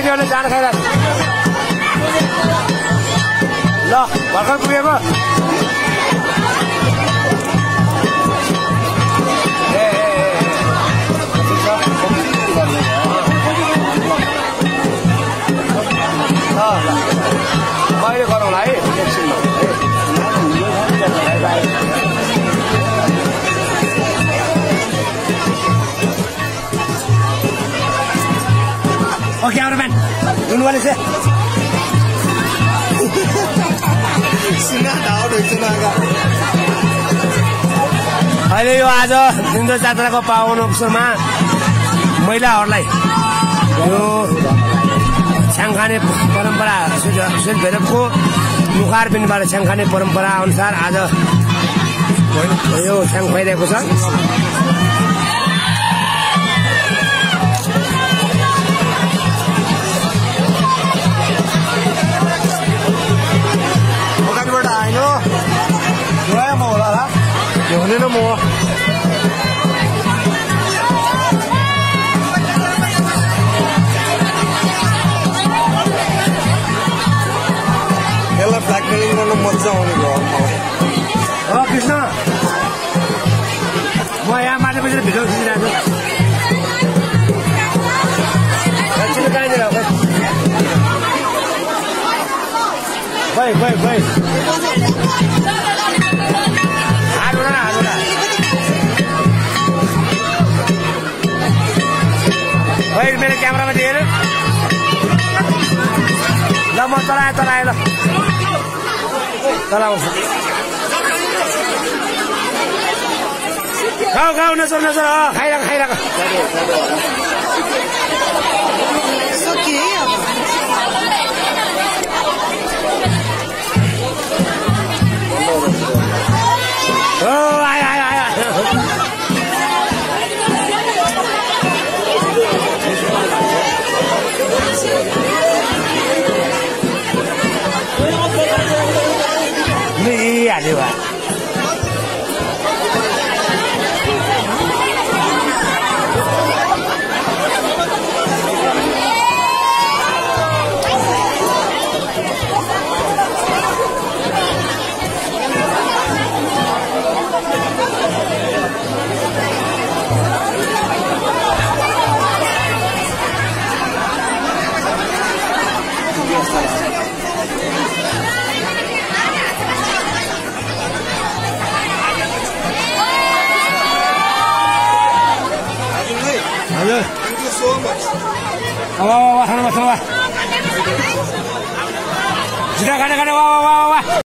केटीहरूले जान खाइरहेको ल भर्खर पुगेको कहिले गरौँला है एकछिनमा ओ क्यामराम्यान हुनुभयो चाहिँ अहिले यो आज दिउँदो जात्राको पावन अवसरमा महिलाहरूलाई यो छ्याङखाने परम्परा श्वेत भैरवको मुखारबिन्दबाट छ्याङखाने परम्परा अनुसार आज यो छ्याङ खुवाइरहेको छ दोकानबाट आइनो म होला हुँदैन म फ्याक्टरिङ गर्नु मजा आउने भयो कृष्ण म यहाँ माथि बसेर भिडियो खिचिरहेको छु कहाँनिर हो खै हात उडा खै मेरो क्यामेरामा दिएर ल म तराएँ ल चलाउँछु गाउँ नजर खाइरहेको आयो हाल्यो Thank you so much. Wah,